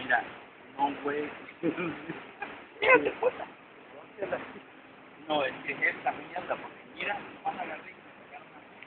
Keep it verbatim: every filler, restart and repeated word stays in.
Mira, no, güey. Mírate, puta. No, es que es esta mierda, porque mira, van a la rica.